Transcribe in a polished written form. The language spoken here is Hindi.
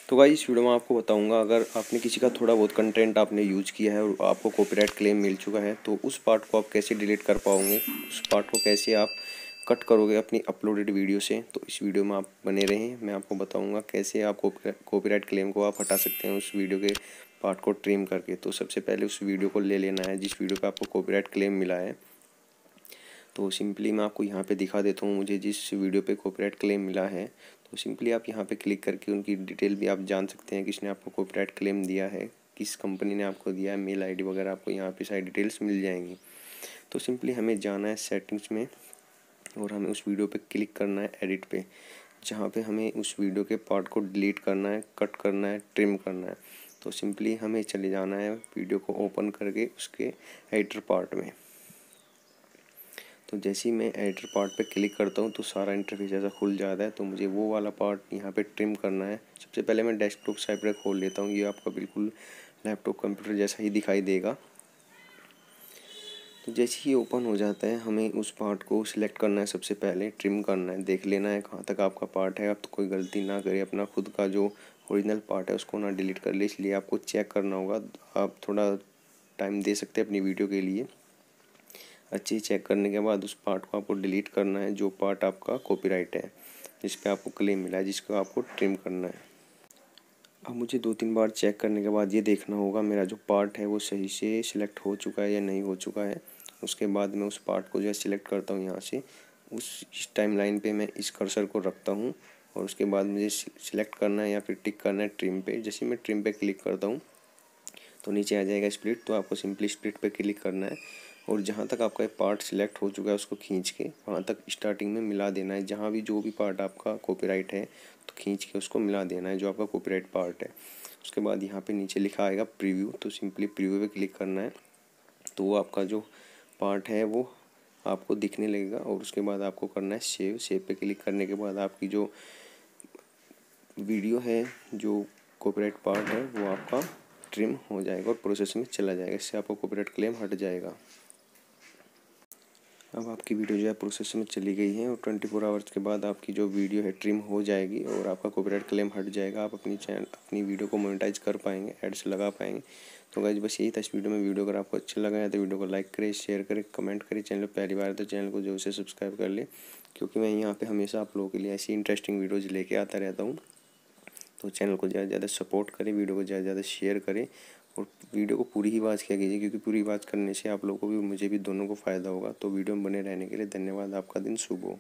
तो गाइस इस वीडियो में आपको बताऊंगा, अगर आपने किसी का थोड़ा बहुत कंटेंट आपने यूज किया है और आपको कॉपीराइट क्लेम मिल चुका है तो उस पार्ट को आप कैसे डिलीट कर पाओगे, उस पार्ट को कैसे आप कट करोगे अपनी अपलोडेड वीडियो से। तो इस वीडियो में आप बने रहें, मैं आपको बताऊंगा कैसे आप कॉपीराइट क्लेम को आप हटा सकते हैं उस वीडियो के पार्ट को ट्रिम करके। तो सबसे पहले उस वीडियो को ले लेना है जिस वीडियो का आपको कॉपीराइट क्लेम मिला है। तो सिंपली मैं आपको यहाँ पे दिखा देता हूँ मुझे जिस वीडियो पे कॉपीराइट क्लेम मिला है। तो सिंपली आप यहाँ पे क्लिक करके उनकी डिटेल भी आप जान सकते हैं, किसने आपको कॉपीराइट क्लेम दिया है, किस कंपनी ने आपको दिया है, मेल आईडी वगैरह आपको यहाँ पे सारी डिटेल्स मिल जाएंगी। तो सिंपली हमें जाना है सेटिंग्स में और हमें उस वीडियो पे क्लिक करना है एडिट पे, जहाँ पे हमें उस वीडियो के पार्ट को डिलीट करना है, कट करना है, ट्रिम करना है। तो सिंपली हमें चले जाना है वीडियो को ओपन करके उसके एडिटर पार्ट में। तो जैसे ही मैं एडिटर पार्ट पे क्लिक करता हूँ तो सारा इंटरफेस ऐसा खुल जाता है। तो मुझे वो वाला पार्ट यहाँ पे ट्रिम करना है। सबसे पहले मैं डेस्कटॉप साइड पर खोल लेता हूँ, ये आपका बिल्कुल लैपटॉप कंप्यूटर जैसा ही दिखाई देगा। तो जैसे ही ओपन हो जाता है हमें उस पार्ट को सिलेक्ट करना है, सबसे पहले ट्रिम करना है, देख लेना है कहाँ तक आपका पार्ट है। आप तो कोई गलती ना करें, अपना खुद का जो ओरिजिनल पार्ट है उसको ना डिलीट कर ले, इसलिए आपको चेक करना होगा। आप थोड़ा टाइम दे सकते हैं अपनी वीडियो के लिए। अच्छी चेक करने के बाद उस पार्ट को आपको डिलीट करना है, जो पार्ट आपका कॉपीराइट है, जिस पे आपको क्लेम मिला है, जिसको आपको ट्रिम करना है। अब मुझे 2-3 बार चेक करने के बाद ये देखना होगा मेरा जो पार्ट है वो सही से सिलेक्ट हो चुका है या नहीं हो चुका है। उसके बाद मैं उस पार्ट को जो है सिलेक्ट करता हूँ यहाँ से, इस टाइमलाइन पे मैं इस कर्सर को रखता हूँ और उसके बाद मुझे सिलेक्ट करना है या फिर टिक करना है ट्रिम पे। जैसे मैं ट्रिम पे क्लिक करता हूँ तो नीचे आ जाएगा स्प्लिट, तो आपको सिंपली स्प्लिट पे क्लिक करना है और जहाँ तक आपका पार्ट सिलेक्ट हो चुका है उसको खींच के वहाँ तक स्टार्टिंग में मिला देना है। जहाँ भी जो भी पार्ट आपका कॉपीराइट है तो खींच के उसको मिला देना है, जो आपका कॉपीराइट पार्ट है। उसके बाद यहाँ पे नीचे लिखा आएगा प्रीव्यू, तो सिंपली प्रीव्यू पे क्लिक करना है। तो वो आपका जो पार्ट है वो आपको दिखने लगेगा और उसके बाद आपको करना है सेव। सेव पे क्लिक करने के बाद आपकी जो वीडियो है, जो कॉपीराइट पार्ट है, वो आपका ट्रिम हो जाएगा और प्रोसेस में चला जाएगा। इससे आपको कॉपीराइट क्लेम हट जाएगा। अब आपकी वीडियो जो है प्रोसेस में चली गई है और 24 आवर्स के बाद आपकी जो वीडियो है ट्रिम हो जाएगी और आपका कॉपीराइट क्लेम हट जाएगा। आप अपनी वीडियो को मोनेटाइज कर पाएंगे, एड्स लगा पाएंगे। तो गाइस बस यही था इस वीडियो में। वीडियो अगर आपको अच्छा लगा है तो वीडियो को लाइक करें, शेयर करें, कमेंट करें। चैनल पहली बार है तो चैनल को जो से सब्सक्राइब कर लें, क्योंकि मैं यहाँ पर हमेशा आप लोगों के लिए ऐसी इंटरेस्टिंग वीडियोज़ लेके आता रहता हूँ। तो चैनल को ज़्यादा से ज़्यादा सपोर्ट करें, वीडियो को ज़्यादा से ज़्यादा शेयर करें और वीडियो को पूरी ही वॉच किया कीजिए, क्योंकि पूरी वॉच करने से आप लोगों को भी मुझे भी दोनों को फ़ायदा होगा। तो वीडियो में बने रहने के लिए धन्यवाद। आपका दिन शुभ हो।